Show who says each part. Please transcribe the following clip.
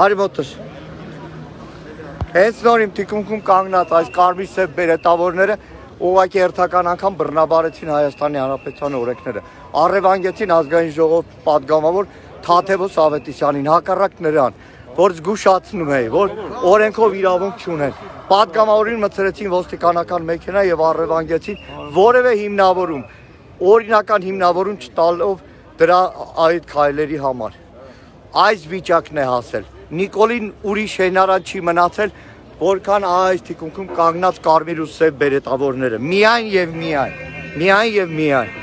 Speaker 1: Հարի մոտս։ Հենց նոր իմ թիկունքում կանգնած այս կարմիր սև բերետավորները ուղղակի հերթական անգամ բռնաբարեցին Հայաստանի Հանրապետության օրենքները։ Առևանգեցին ազգային ժողով պատգամավոր Թաթևոս Ավետիսյանին, հակառակ նրան, որ զգուշացնում է, որ օրենքով իրավունք չունեն։ Պատգամավորին մտցրեցին ոստիկանական մեքենա եւ առևանգեցին որևէ հիմնավորում, օրինական հիմնավորում չտալով դրա այդ քայլերի համար։ Այս վիճակն է հասել։ Նիկոլին ուրիշ հենարան չի մնացել, որքան այս թիկունքում կանգնած կարմիր ու սև բերետավորները։ Միայն եւ միայն։